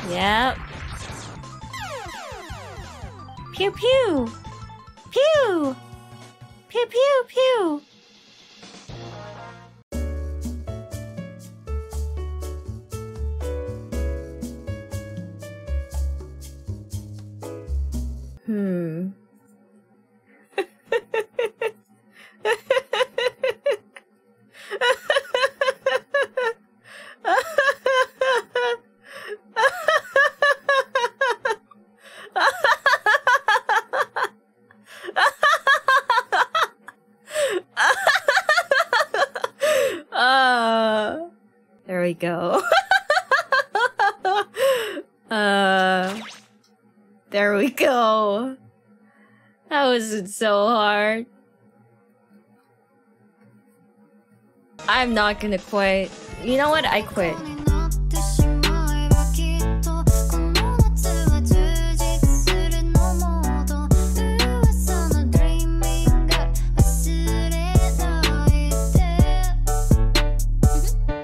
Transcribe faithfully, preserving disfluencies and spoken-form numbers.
Yep. Pew pew. Pew. Pew pew pew. Hmm. uh, there we go. uh, there we go. That wasn't so hard. I'm not gonna quit. You know what? I quit.